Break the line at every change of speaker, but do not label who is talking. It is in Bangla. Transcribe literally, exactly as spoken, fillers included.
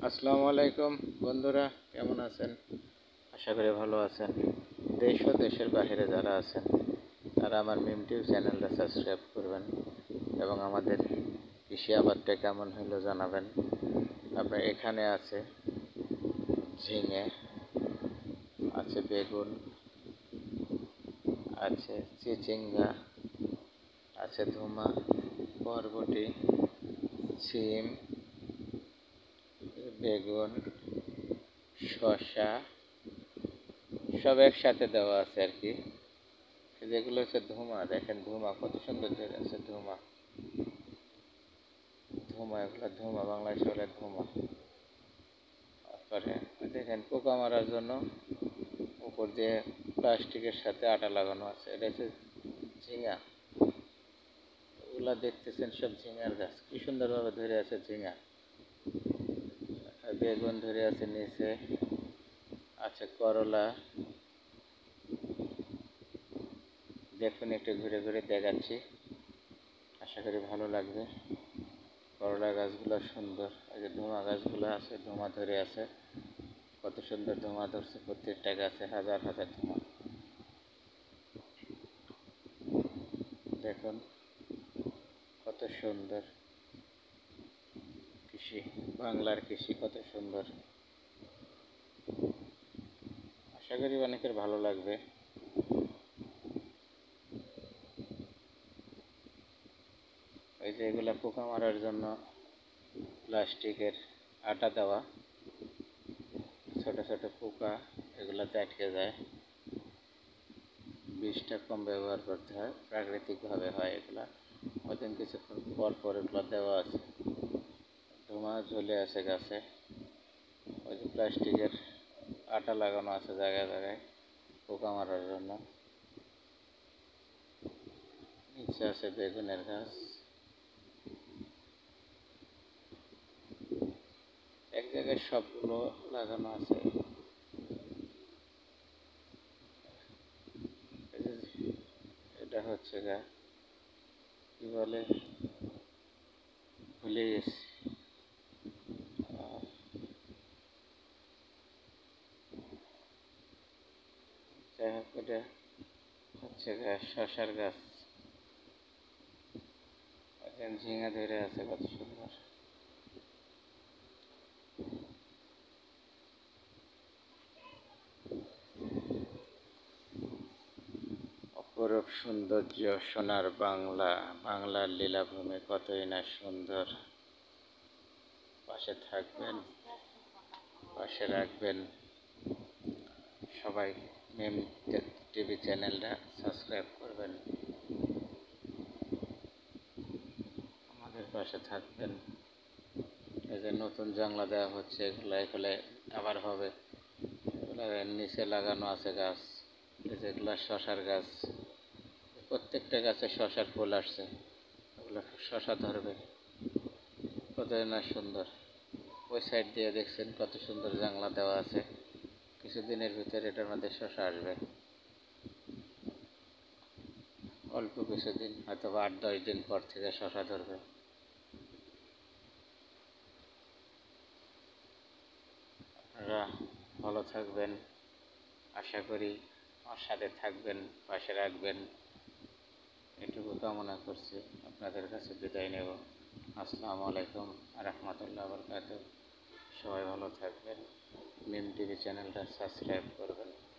আসসালামু আলাইকুম বন্ধুরা, কেমন আছেন? আশা করি ভালো আছেন। দেশ ও দেশের বাইরে যারা আছেন তারা আমার মিম টিউব চ্যানেলটা সাবস্ক্রাইব করবেন এবং আমাদের কৃষি আবাদটা কেমন হলো জানাবেন। আপনার এখানে আছে ঝিঙে, আছে বেগুন, আছে চিচিঙ্গা, আছে ধুমা, বরবটি, সিম, বেগুন, শসা সব একসাথে দেওয়া আছে আর কি। যেগুলো হচ্ছে ধুমা, দেখেন ধুমা কত সুন্দর ধরে আছে। ধুমা ধুমা এগুলো ধুমা, বাংলাদেশে বলে ধুমা। তারপরে দেখেন পোকা মারার জন্য উপর দিয়ে প্লাস্টিকের সাথে আটা লাগানো আছে। এটা হচ্ছে ঝিঙা। ওগুলা দেখতেছেন সব ঝিঙার গাছ, কি সুন্দরভাবে ধরে আছে ঝিঙা। বেগুন ধরে আছে নিচে, আছে করলা। দেখুন একটু ঘুরে ঘুরে দেখাচ্ছি, আশা করি ভালো লাগবে। করলা গাছগুলো সুন্দর, এই যে ধুমা গাছগুলো আছে, ধুমা ধরে আছে, কত সুন্দর ধুমা ধরছে। প্রত্যেকটা গাছে হাজার হাজার ধুমা। দেখুন কত সুন্দর কৃষি, বাংলার কৃষি কত সুন্দর। আশা করি অনেকের ভালো লাগবে। ওই যে এগুলা পোকা মারার জন্য প্লাস্টিকের আটা দেওয়া, ছোট ছোট পোকা এগুলাতে আটকে যায়। বিষটা কম ব্যবহার করতে হয়, প্রাকৃতিকভাবে হয় এগুলা। ওইদিন কিছুক্ষণ পর পর এগুলো দেওয়া আছে। ধোঁয়া ঝুলে আছে গাছে, ওই যে প্লাস্টিকের আটা লাগানো আছে জায়গায় জায়গায় পোকা মারার জন্য। নিচে আছে বেগুনের গাছ, এক জায়গায় সবগুলো লাগানো আছে। এটা হচ্ছে গা কি বলে, ভুলে গেছি। যাই হোক, এটা হচ্ছে গা শশার গাছ। ঝিঙা ধরে আছে কত সুন্দর। অপরূপ সৌন্দর্য, সোনার বাংলা, বাংলার লীলাভূমি কতই না সুন্দর। পাশে থাকবেন, পাশে রাখবেন সবাই। মিম টিভি চ্যানেলটা সাবস্ক্রাইব করবেন, আমাদের পাশে থাকবেন। এই যে নতুন জানলা দেওয়া হচ্ছে, এগুলো এগুলো আবার হবে। এগুলো নিচে লাগানো আছে গাছ, যেগুলো শশার গাছ। প্রত্যেকটা গাছে শশার ফুল আসছে, ওগুলো শশা ধরবে, কত না সুন্দর। ওই সাইড দিয়ে দেখছেন কত সুন্দর জানলা দেওয়া আছে। কিছুদিনের ভিতরে এটার মধ্যে শশা আসবে, অল্প কিছুদিন, হয়তো আট দশ দিন পর থেকে শশা ধরবে। আপনারা ভালো থাকবেন, আশা করি আমার সাথে থাকবেন, পাশে রাখবেন, এটুকু কামনা করছি। আপনাদের কাছে বিদায় নেব। আসসালামু আলাইকুম রহমতুল্লাহ বরকাতুহ। সবাই ভালো থাকবেন। মিম টিভি চ্যানেলটা সাবস্ক্রাইব করবেন।